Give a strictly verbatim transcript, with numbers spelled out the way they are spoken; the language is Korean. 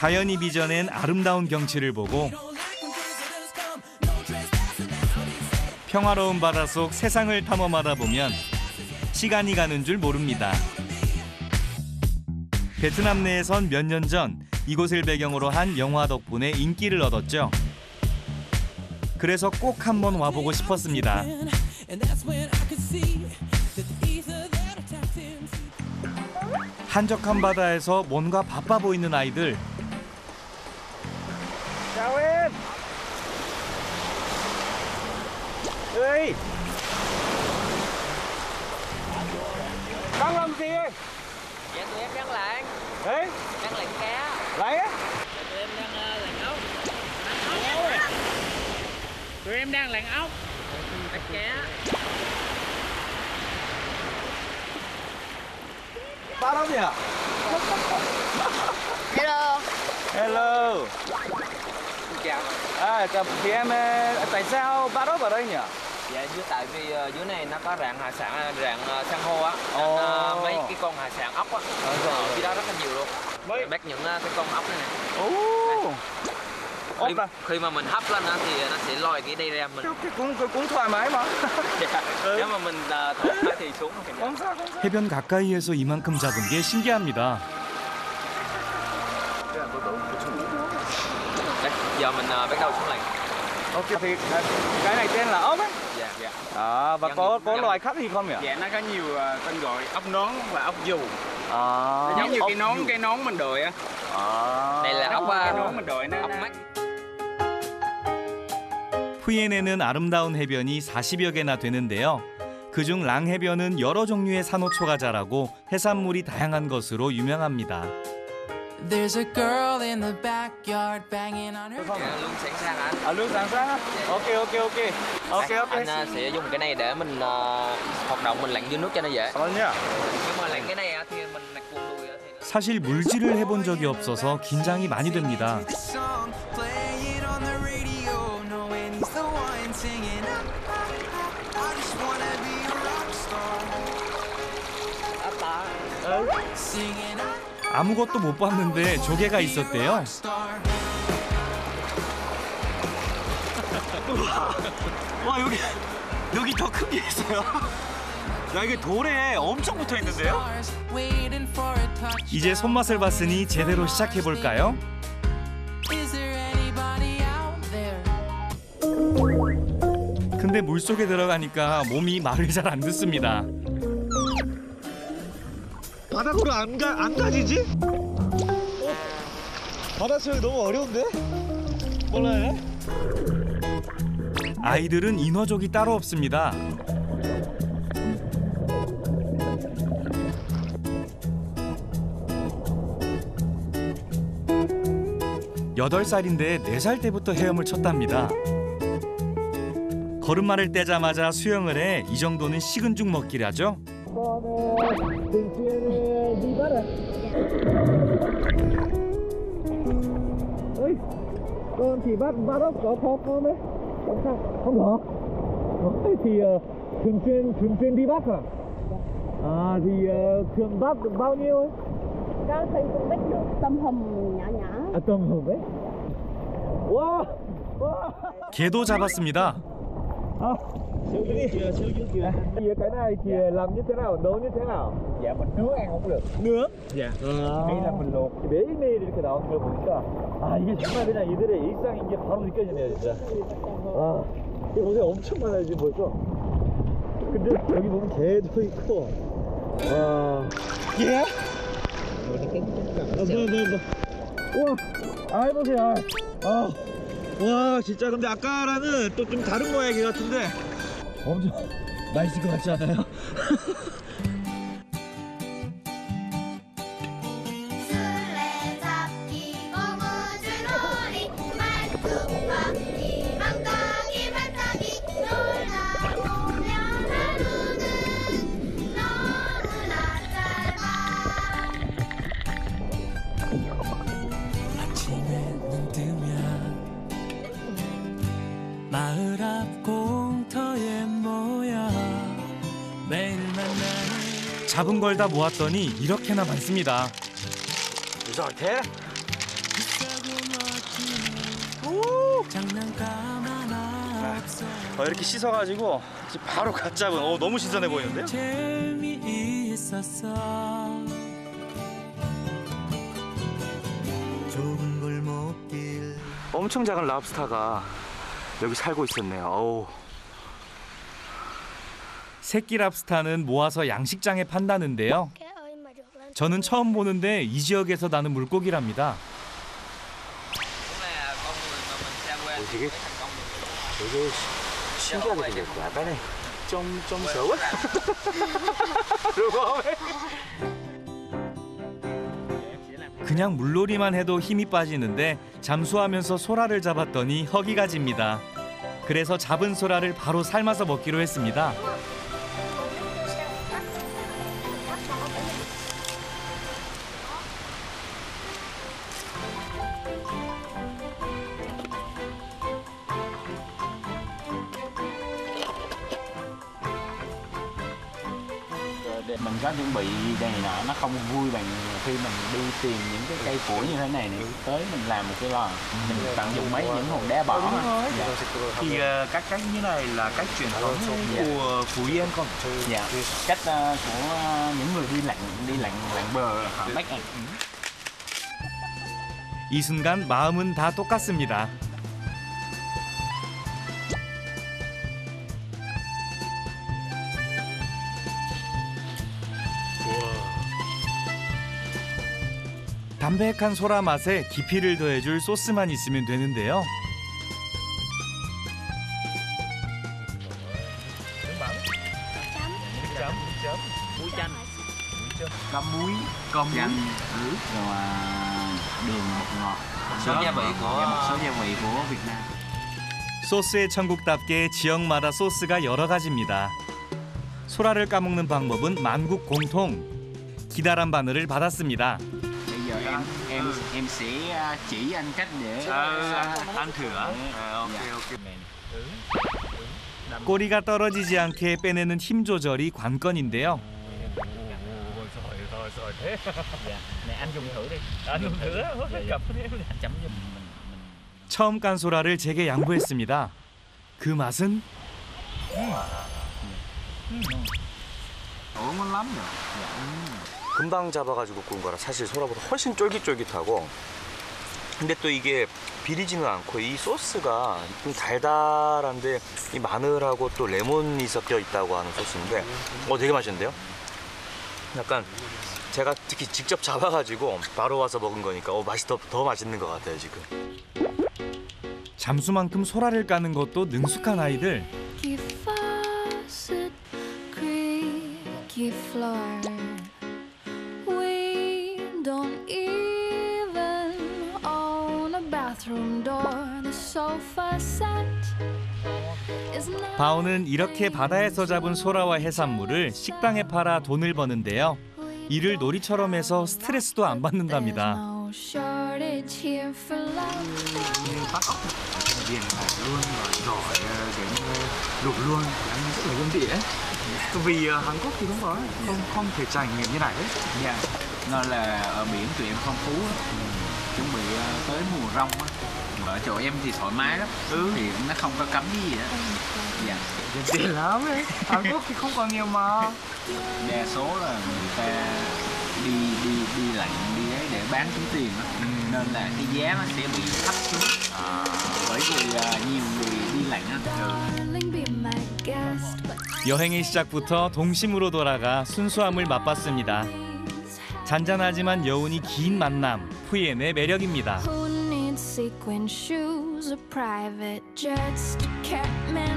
자연이 빚어낸 아름다운 경치를 보고 평화로운 바닷속 세상을 탐험하다 보면 시간이 가는 줄 모릅니다. 베트남 내에선 몇 년 전 이곳을 배경으로 한 영화 덕분에 인기를 얻었죠. 그래서 꼭 한번 와보고 싶었습니다. 한적한 바다에서 뭔가 바빠 보이는 아이들. Chào em. Ê. Đang làm gì em? Dạ tụi em đang lặn. Đấy, Đang lặn cá. lấy á. Dạ tụi em đang uh, lặn ốc. Lặn ốc à. Tụi em đang lặn ốc. Lặn cá. Bắt ốc nhỉ? Hello. Hello. Chào. À, chào. Thì em tại sao bắt ốc ở đây nhỉ? Dạ dưới tại vì uh, dưới này nó có rạn hải sản, rạn uh, san hô á. Ồ. Nên, uh, mấy cái con hải sản ốc á. Ở dưới đó rất là nhiều luôn. Mấy- Bắt những uh, cái con ốc này nè. Ồ. Ốc Khi, à? khi mà mình hấp lên á thì nó sẽ lòi cái đây ra mình. Cái cũng cái cũng thoải mái mà. Dạ. Nếu mà mình uh, thổi cái thì xuống thì Không sao, không sao. 해변 가까이에서 이만큼 잡은 게 신기합니다. Đấy, giờ mình uh, bắt đầu xuống lặn. Ok thì à, cái này tên là ốc ấy. Dạ, dạ. À, và Nhân- có có nhân- loài khác gì không nhỉ? Dạ nó có nhiều uh, tên gọi ốc nón và ốc dù. À. Giống như ốc cái nón dù. cái nón mình đội á. À. Đây là ốc Cái uh, nón mình đội nó, ốc nó mắt. 푸이엔에는 아름다운 해변이 사십여 개나 되는데요. 그중 랑해변은 여러 종류의 산호초가 자라고 해산물이 다양한 것으로 유명합니다. There's a girl in the backyard banging on her. Dạ, luôn sẵn sàng anh. À, luôn sẵn sàng á. Ok ok ok. Ok Anh- ok. Anh uh, sẽ dùng cái này để mình uh, hoạt động mình lặn dưới nước cho nó dễ. Cảm nhá. Nhưng mà lặn cái này á, thì mình lặn cuồng đùi á, thì nó... 사실 물질을 해본 적이 없어서 긴장이 많이 됩니다. The song, play it on the radio, knowing he's the one singing. I just wanna be a rock star. Singing 아무것도 못 봤는데 조개가 있었대요. star. 와 여기 여기 더 큰 게 있어요. 야 이게 돌에 엄청 붙어 있는데요? Stars, waiting for a touch. 이제 손맛을 봤으니 제대로 시작해 볼까요? Is there anybody out there? 근데 물속에 들어가니까 몸이 말을 잘 안 듣습니다. 바닥으로 안 가 안 가지지? 어? 바다 수영이 너무 어려운데? 몰라요? 아이들은 인어족이 따로 없습니다. 여덟 살인데 네 살 때부터 헤엄을 쳤답니다. 걸음마를 떼자마자 수영을 해 이 정도는 식은 죽 먹기라죠. thường xuyên đi bắt à? Ơi, con chỉ bắt bắt ốc có khó không đấy? Không sao, không có. Ôi, thì uh, thường xuyên thường xuyên đi bắt à? À thì uh, thường bắt được bao nhiêu ấy? Con thì cũng bắt được tôm hùm nhỏ nhỏ. À tôm hùm ấy. Wow, wow. 개도 잡았습니다. À, siêu dữ kìa, siêu dữ kìa. Cái này thì làm như thế nào, nấu như thế nào? dạ mình nướng ăn không được. nướng? Dạ. 아. đây là mình luộc. 매일매일 이렇게 나오는 걸 보니까 아 이게 정말 그냥 이들의 일상인 게 바로 느껴지네요 진짜. 아 이게 고생 엄청 많아요 지금 벌써. 근데 여기 보면 개도 있고. 와. 예? 아, 뭐, 뭐, 뭐. 우와. 아 해보세요. 아. 와 진짜 근데 아까랑은 또 좀 다른 모양이 같은데 엄청 맛있을 것 같지 않아요? 술래잡기 고무줄놀이 말뚝박기 망가기 발차기 놀다 보면 하루는 너무나 짧아. 아침에 눈 뜨면 마을 앞 공터에 모여 매일 만나는 잡은 걸 다 모았더니 이렇게나 많습니다. giỏi thế. 장난감 없어 어, 이렇게 씻어가지고 지금 바로 갓 잡은. 어, 너무 신선해 보이는데요? 재미있었어 좁은 골목길 엄청 작은 랍스타가 여기 살고 있었네요. 어우. 새끼 랍스타는 모아서 양식장에 판다는데요. Cái ơi mà được lên 저는 처음 보는데 이 지역에서 나는 물고기랍니다. 되게 되게 신기하게 생겼고 약간의 좀좀 서워. 그냥 물놀이만 해도 힘이 빠지는데 잠수하면서 소라를 잡았더니 허기가 집니다. 그래서 잡은 소라를 바로 삶아서 먹기로 했습니다. Để mình có chuẩn bị đây nọ, nó không vui bằng khi mình đi tìm những cái cây củi như thế này này tới mình làm một cái lò, mình tận dụng mấy những hòn đá bỏ. Dạ. Thì uh, các cách như này là cách truyền thống của Phú Yên không? Dạ. Cách uh, của những người đi lặn đi lặn lặn bờ họ bắt ăn. 이 순간 마음은 다 똑같습니다. 담백한 소라 맛에 깊이를 더해줄 소스만 있으면 되는데요. Có muối, có muối, nước rồi đường bột ngọt, một số gia vị của một số gia vị của Việt Nam. 소스의 천국답게 지역마다 소스가 여러 가지입니다. 소라를 까먹는 방법은 만국 공통. 기다란 바늘을 받았습니다. Bây giờ em em em sẽ chỉ anh cách để ăn thử á. ok ok. 꼬리가 떨어지지 않게 빼내는 힘 조절이 관건인데요. Này anh dùng thử đi. Anh dùng thử. Cầm anh chấm giùm mình. 처음 깐 소라를 제게 양보했습니다. 그 맛은 Ủa ngon lắm rồi. 금방 잡아가지고 구운 거라 사실 소라보다 훨씬 쫄깃쫄깃하고, 근데 또 이게 비리지는 않고 이 소스가 좀 달달한데 이 마늘하고 또 레몬이 섞여 있다고 하는 소스인데 어 되게 맛있는데요? 약간 제가 특히 직접 잡아가지고 바로 와서 먹은 거니까 어 맛이 더, 더 맛있는 것 같아요 지금. 잠수만큼 소라를 까는 것도 능숙한 아이들. Creaky faucet, creaky floor. We don't even own a bathroom door. The sofa set is not. 바오는 이렇게 바다에서 잡은 소라와 해산물을 식당에 팔아 돈을 버는데요. 일을 놀이처럼 해서 스트레스도 안 받는답니다. No shortage here for love. Bắt ốc riêng là luôn rồi rồi điểm luộc luôn ăn rất là gương đĩa. Vì uh, Hàn Quốc thì đúng rồi, không không thể trải nghiệm như này đấy. Dạ. Nó là ở biển tụi em phong phú á. Chuẩn bị uh, tới mùa rong á. Ở chỗ em thì thoải mái lắm. Ừ. Thì nó không có cấm gì hết. Dạ. Tiền lắm ấy. Hàn Quốc thì không còn nhiều mà. Đa số là người ta đi đi đi lặn đi ấy để bán kiếm tiền đó. Ừ. Nên là cái giá nó sẽ bị thấp xuống. À, bởi vì uh, nhiều người đi lặn á. Darling, be my guest, but 여행의 시작부터 동심으로 돌아가 순수함을 맛봤습니다. 잔잔하지만 여운이 긴 만남, 푸이엔의 매력입니다. who needs sequin shoes or private jets to Kathmandu?